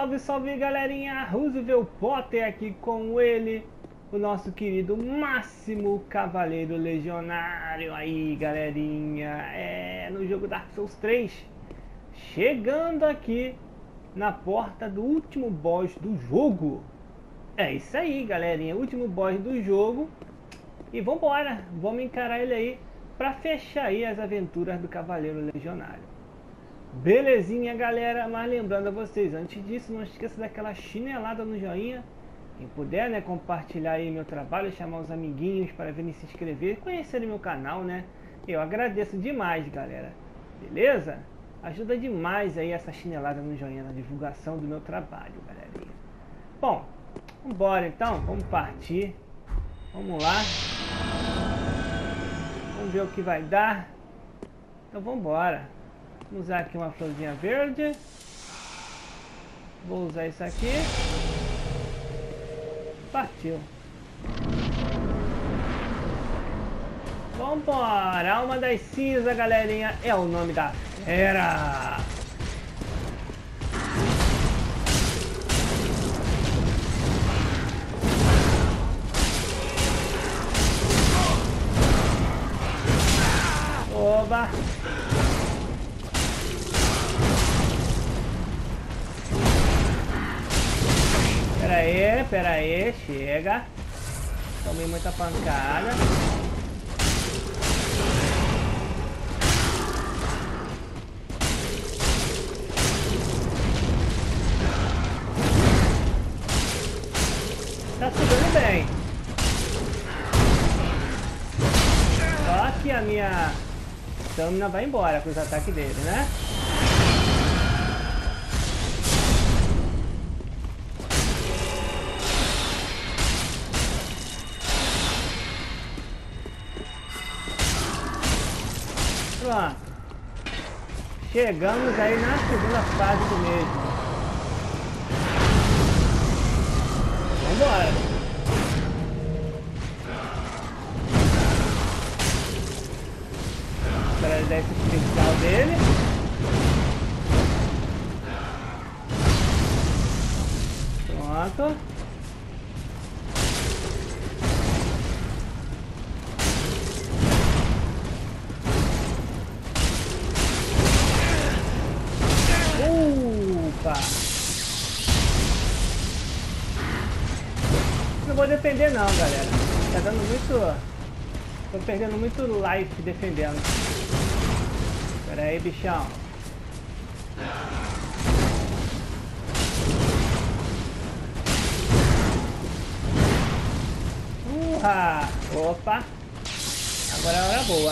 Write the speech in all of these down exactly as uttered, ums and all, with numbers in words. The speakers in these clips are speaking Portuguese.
Salve, salve galerinha, Roosevelt Potter aqui com ele, o nosso querido Máximo Cavaleiro Legionário aí galerinha, é no jogo Dark Souls três, chegando aqui na porta do último boss do jogo. É isso aí galerinha, último boss do jogo, e vambora, vamos encarar ele aí pra fechar aí as aventuras do Cavaleiro Legionário. Belezinha galera, mas lembrando a vocês, antes disso não esqueça daquela chinelada no joinha, quem puder né, compartilhar aí meu trabalho, chamar os amiguinhos para virem se inscrever, conhecerem meu canal né, eu agradeço demais galera, beleza? Ajuda demais aí essa chinelada no joinha na divulgação do meu trabalho galerinha. Bom, vambora então, vamos partir, vamos lá, vamos ver o que vai dar, então vambora. Vamos usar aqui uma florzinha verde. Vou usar isso aqui. Partiu. Vambora! Alma das cinzas, galerinha. É o nome da fera. Oba! Pera aí, pera aí, chega. Tomei muita pancada. Tá subindo bem. Só que a minha stamina vai embora com os ataques dele, né? Pronto. Chegamos aí na segunda fase do mesmo. Vambora. Para ele dar esse especial dele. Pronto. Opa! Não vou defender não, galera. Tá dando muito... Tô perdendo muito life defendendo. Pera aí, bichão. Uha! Opa! Agora é a hora boa.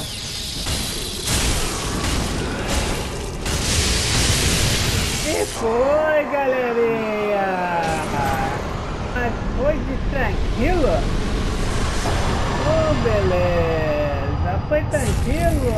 E foi, galerinha! Mas foi de tranquilo? Oh, beleza! Foi tranquilo!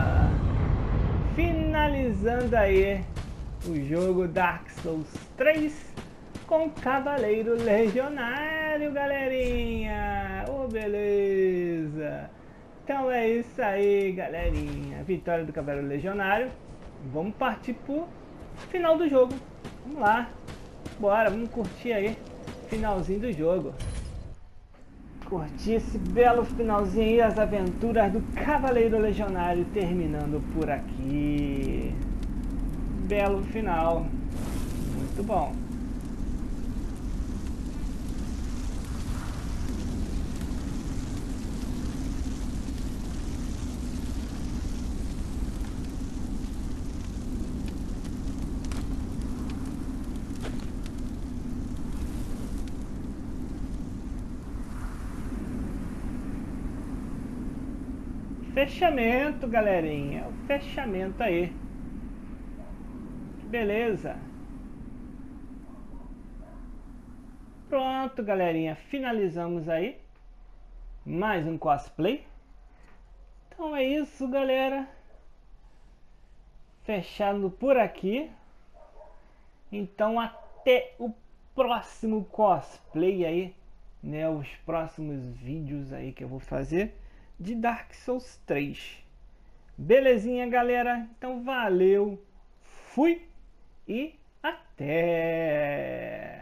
Finalizando aí o jogo Dark Souls três com Cavaleiro Legionário, galerinha! Oh, beleza! Então é isso aí, galerinha! Vitória do Cavaleiro Legionário. Vamos partir pro final do jogo. Vamos lá. Bora, vamos curtir aí finalzinho do jogo. Curtir esse belo finalzinho aí, as aventuras do Cavaleiro Legionário terminando por aqui. Belo final. Muito bom. Fechamento, galerinha. O fechamento aí. Beleza. Pronto, galerinha. Finalizamos aí. Mais um cosplay. Então é isso, galera. Fechando por aqui. Então até o próximo cosplay aí, né? Os próximos vídeos aí que eu vou fazer de Dark Souls três. Belezinha, galera? Então valeu, fui e Até!